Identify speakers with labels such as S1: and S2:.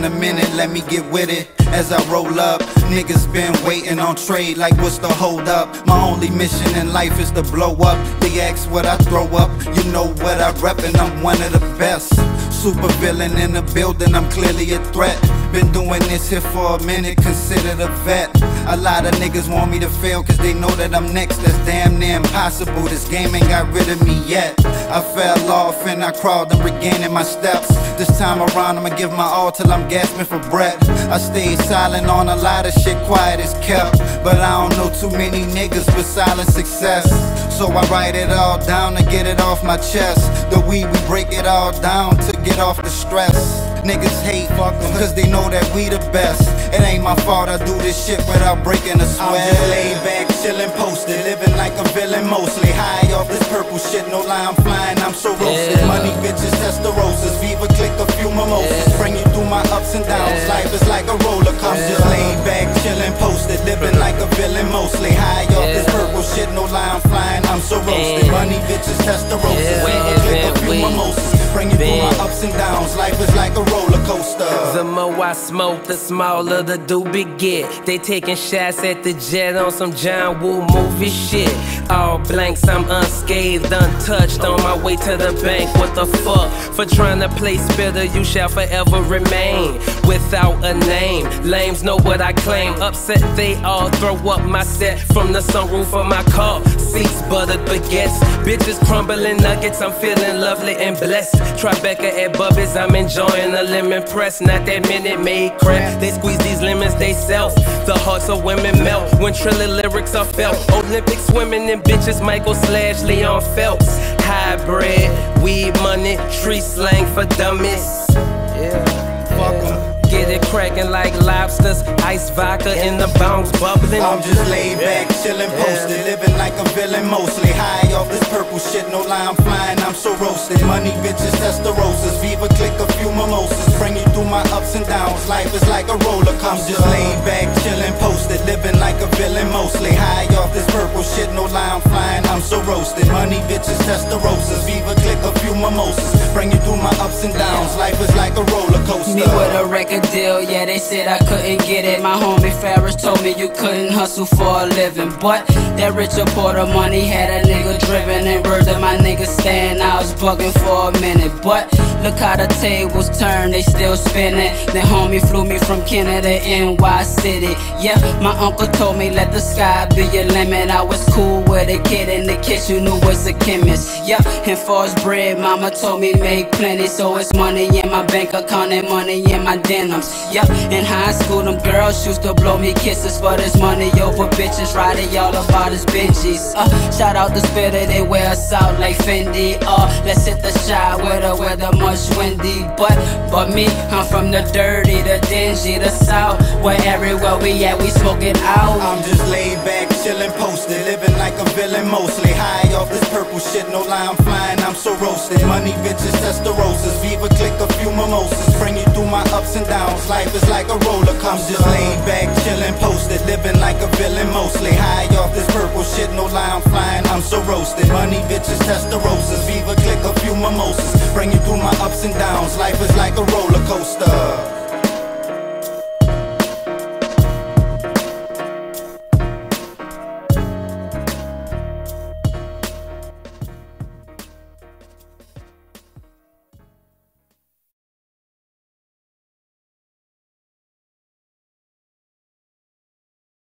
S1: in a minute, let me get with it. As I roll up, niggas been waiting on trade like what's the hold up? My only mission in life is to blow up. They ask what I throw up, you know what I rep, and I'm one of the best. Super villain in the building, I'm clearly a threat. Been doing this here for a minute, considered a vet. A lot of niggas want me to fail cause they know that I'm next. That's damn near impossible, this game ain't got rid of me yet. I fell off and I crawled and regaining my steps. This time around I'ma give my all till I'm gasping for breath. I stayed silent on a lot of shit, quiet as kept. But I don't know too many niggas with silent success. So I write it all down to get it off my chest. The weed, we break it all down to get off the stress. Niggas hate, fuck them, cause they know that we the best. It ain't my fault I do this shit without breaking a sweat. I'm just laid back, chillin', posted, living like a villain mostly. High off this purple shit, no lie, I'm flying, I'm so roasted. Money, bitches, Testarossas, Viva, click a few mimosas. Bring you through my ups and downs, life is like a roller coaster. I'm just laid back, chillin', posted, living like a villain mostly. High off this purple shit, no lie, I'm flying, I'm so roasted. Money, bitches, Testarossas, Viva, click a few mimosas. Bring you through my ups and downs, life is like a roller coaster.
S2: The more I smoke, the smaller the doobie get. They taking shots at the jet on some John Woo movie shit. All blanks, I'm unscathed, untouched, on my way to the bank. What the fuck? For trying to play spitter, you shall forever remain without a name. Lames know what I claim. Upset, they all throw up my set from the sunroof of my car. Seats buttered baguettes, bitches crumbling nuggets. I'm feeling lovely and blessed. Tribeca at Bubby's, I'm enjoying a lemon press. Not that Minute Maid crap. They squeeze these lemons they self. The hearts of women melt when Triller lyrics are felt. Olympic swimming in bitches, Michael / Leon Phelps. Hybrid, weed money, street slang for dummies. Yeah, fuck 'em. Get it cracking like lobsters, ice vodka in the bounce bubbling.
S1: I'm just laid back, chillin', posted, living like a villain mostly. High off this purple shit, no lie, I'm flying, I'm so roasted. Money, bitches, Testarossas, Viva, click a few mimosas. Bring you through my ups and downs, life is like a roller coaster. I'm just laid back, chillin', posted, living like a villain mostly. High off this purple shit, no lie, I'm flying, I'm so roasted. Money, bitches, Testarossas, Viva, click a few mimosas. Bring you through my ups and downs, life is like a roller coaster.
S3: Me with a record deal, yeah, they said I couldn't get it. My homie Ferris told me you couldn't hustle for a living. But that Richard Porter money had a nigga driven. And word that my niggas stand, I was bugging for a minute. But look how the tables turn, they still spinning. Then homie flew me from Canada to NY City. Yeah, my uncle told me let the sky be your limit. I was cool with a kid in the kitchen who was a chemist. Yeah, and for his bread, mama told me make plenty. So it's money in my bank account and money in my denims. Yep, in high school, them girls used to blow me kisses for this money over bitches. Riding y'all about his Benjis. Shout out the spitter, they wear us out like Fendi. Let's hit the shot with the weather much windy. But me, I'm from the dirty, the dingy, the south, where everywhere we at, we smoking out.
S1: I'm just laid back, chillin', posted, living like a villain mostly. High off this purple shit, no lie, I'm flying, I'm so roasted. Money, bitches, Testarossas, Viva, click a few mimosas. Bring you through my ups and downs, life is like a roller coaster. I'm just laid back, chillin', posted, living like a villain mostly. High off this purple shit, no lie, I'm flying, I'm so roasted. Money, bitches, Testarossas, Viva, click a few mimosas. Bring you through my ups and downs, life is like a roller coaster.